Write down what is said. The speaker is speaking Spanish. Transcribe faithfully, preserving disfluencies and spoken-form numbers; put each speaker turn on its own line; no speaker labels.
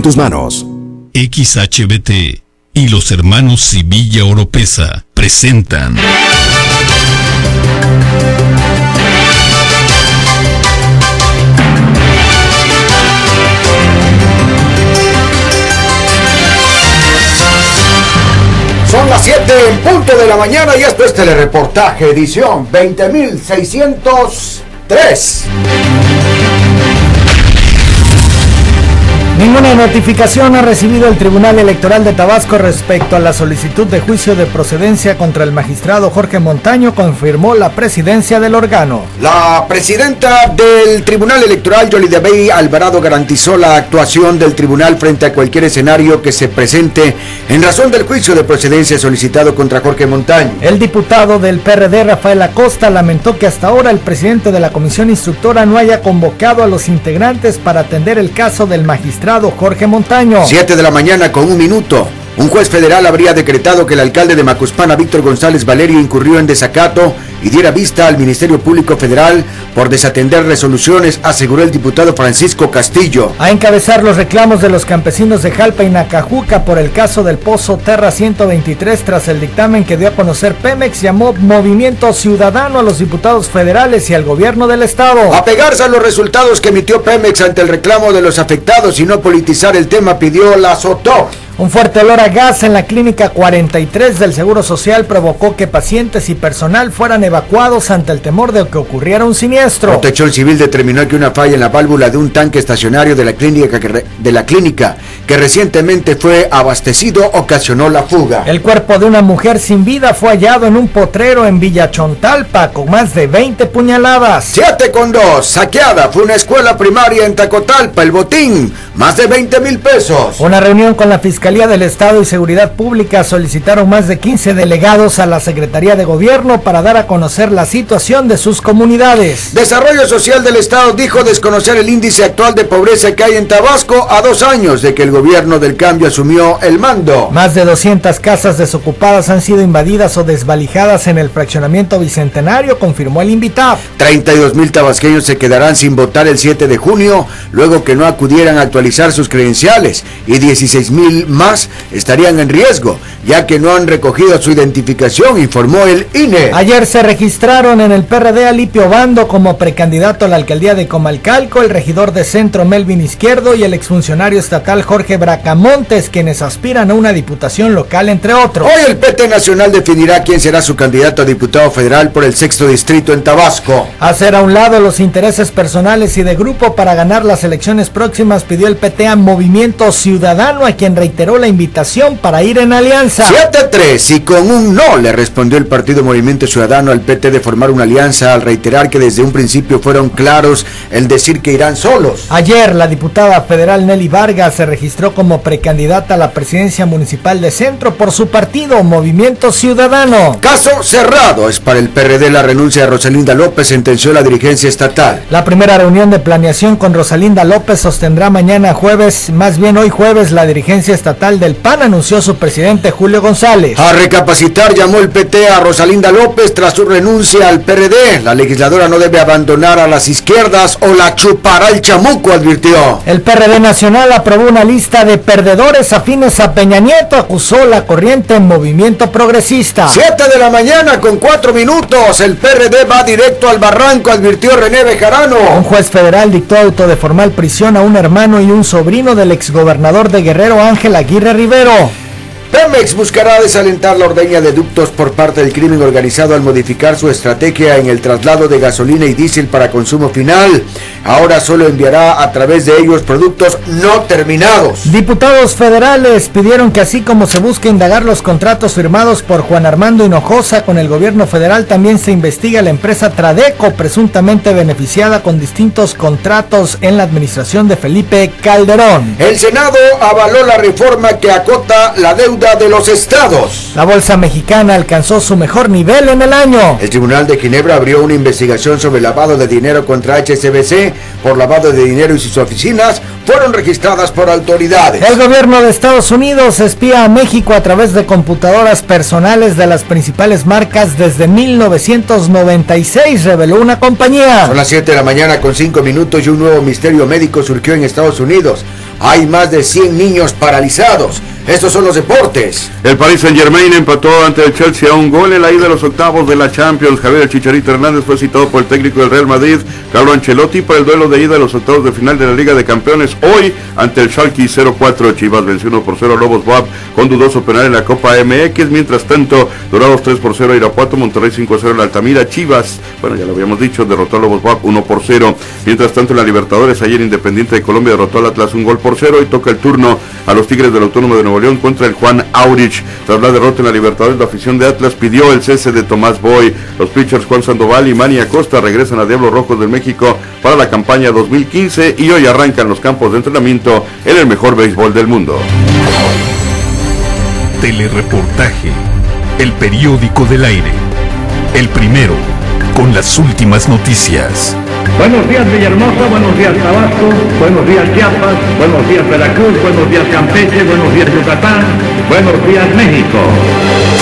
En tus manos.
X H B T y los hermanos Civilla Oropesa presentan
Son las siete en punto de la mañana y esto es Telereportaje, edición veinte mil seiscientos tres.
Ninguna notificación ha recibido el Tribunal Electoral de Tabasco respecto a la solicitud de juicio de procedencia contra el magistrado Jorge Montaño, confirmó la presidencia del órgano.
La presidenta del Tribunal Electoral, Yolida Bey Alvarado, garantizó la actuación del tribunal frente a cualquier escenario que se presente en razón del juicio de procedencia solicitado contra Jorge Montaño.
El diputado del P R D, Rafael Acosta, lamentó que hasta ahora el presidente de la comisión instructora no haya convocado a los integrantes para atender el caso del magistrado Jorge Montaño.
Siete de la mañana con un minuto. Un juez federal habría decretado que el alcalde de Macuspana, Víctor González Valerio, incurrió en desacato y diera vista al Ministerio Público Federal por desatender resoluciones, aseguró el diputado Francisco Castillo.
A encabezar los reclamos de los campesinos de Jalpa y Nacajuca por el caso del Pozo Terra ciento veintitrés tras el dictamen que dio a conocer Pemex, llamó Movimiento Ciudadano a los diputados federales y al gobierno del estado.
Apegarse a los resultados que emitió Pemex ante el reclamo de los afectados y no politizar el tema, pidió la SOTOC.
Un fuerte olor a gas en la clínica cuarenta y tres del Seguro Social provocó que pacientes y personal fueran evacuados ante el temor de que ocurriera un siniestro.
Protección Civil determinó que una falla en la válvula de un tanque estacionario de la clínica que, re, de la clínica que recientemente fue abastecido ocasionó la fuga.
El cuerpo de una mujer sin vida fue hallado en un potrero en Villa Chontalpa con más de veinte puñaladas.
Siete con dos. Saqueada fue una escuela primaria en Tacotalpa. El botín, más de veinte mil pesos.
Una reunión con la Fiscalía del Estado y Seguridad Pública solicitaron más de quince delegados a la Secretaría de Gobierno para dar a conocer la situación de sus comunidades.
Desarrollo Social del Estado dijo desconocer el índice actual de pobreza que hay en Tabasco a dos años de que el gobierno del cambio asumió el mando.
Más de doscientas casas desocupadas han sido invadidas o desvalijadas en el fraccionamiento Bicentenario, confirmó el INVITAP.
treinta y dos mil tabasqueños se quedarán sin votar el siete de junio, luego que no acudieran a actualizar sus credenciales, y dieciséis mil más estarían en riesgo, ya que no han recogido su identificación, informó el I N E.
Ayer se registraron en el P R D a Lipio Bando como precandidato a la alcaldía de Comalcalco, el regidor de Centro Melvin Izquierdo y el exfuncionario estatal Jorge Bracamontes, quienes aspiran a una diputación local, entre otros.
Hoy el P T Nacional definirá quién será su candidato a diputado federal por el sexto distrito en Tabasco.
Hacer a un lado los intereses personales y de grupo para ganar las elecciones próximas, pidió el P T a Movimiento Ciudadano, a quien reiteró la invitación para ir en alianza.
siete tres, y con un no le respondió el partido Movimiento Ciudadano al P T de formar una alianza, al reiterar que desde un principio fueron claros el decir que irán solos.
Ayer la diputada federal Nelly Vargas se registró como precandidata a la presidencia municipal de Centro por su partido Movimiento Ciudadano.
Caso cerrado es para el P R D la renuncia de Rosalinda López, sentenció la dirigencia estatal.
La primera reunión de planeación con Rosalinda López sostendrá mañana jueves, más bien hoy jueves, la dirigencia estatal del P A N, anunció su presidente Julio González.
A recapacitar llamó el P T a Rosalinda López tras su renuncia al P R D. La legisladora no debe abandonar a las izquierdas o la chupará el chamuco, advirtió.
El P R D nacional aprobó una lista de perdedores afines a Peña Nieto, acusó la corriente Movimiento Progresista.
Siete de la mañana con cuatro minutos, el P R D va directo al barranco, advirtió René Bejarano.
Un juez federal dictó auto de formal prisión a un hermano y un sobrino del exgobernador de Guerrero, Ángel Aguirre Rivero.
Pemex buscará desalentar la ordeña de ductos por parte del crimen organizado al modificar su estrategia en el traslado de gasolina y diésel para consumo final. Ahora solo enviará a través de ellos productos no terminados.
Diputados federales pidieron que así como se busca indagar los contratos firmados por Juan Armando Hinojosa con el gobierno federal, también se investiga la empresa Tradeco, presuntamente beneficiada con distintos contratos en la administración de Felipe Calderón.
El Senado avaló la reforma que acota la deuda deuda de los estados.
La bolsa mexicana alcanzó su mejor nivel en el año.
El Tribunal de Ginebra abrió una investigación sobre lavado de dinero contra H S B C por lavado de dinero y sus oficinas fueron registradas por autoridades.
El gobierno de Estados Unidos espía a México a través de computadoras personales de las principales marcas desde mil novecientos noventa y seis, reveló una compañía.
Son las siete de la mañana con cinco minutos y un nuevo misterio médico surgió en Estados Unidos. Hay más de cien niños paralizados. Estos son los deportes.
El Paris Saint-Germain empató ante el Chelsea a un gol en la ida de los octavos de la Champions. Javier Chicharito Hernández fue citado por el técnico del Real Madrid, Carlo Ancelotti, para el duelo de ida de los octavos de final de la Liga de Campeones hoy ante el Schalke cero cuatro. Chivas venció uno por cero a Lobos B U A P con dudoso penal en la Copa M X. Mientras tanto, Dorados tres por cero a Irapuato, Monterrey cinco a cero en la Altamira. Chivas, bueno, ya lo habíamos dicho, derrotó a Lobos B U A P uno por cero. Mientras tanto, en la Libertadores, ayer Independiente de Colombia derrotó al Atlas un gol por cero y toca el turno a los Tigres del Autónomo de Nuevo León contra el Juan Aurich. Tras la derrota en la Libertadores, la afición de Atlas pidió el cese de Tomás Boy. Los pitchers Juan Sandoval y Manny Acosta regresan a Diablos Rojos del México para la campaña dos mil quince y hoy arrancan los campos de entrenamiento en el mejor béisbol del mundo.
Telereportaje, el periódico del aire, el primero con las últimas noticias.
Buenos días Villahermosa, buenos días Tabasco, buenos días Chiapas, buenos días Veracruz, buenos días Campeche, buenos días Yucatán, buenos días México.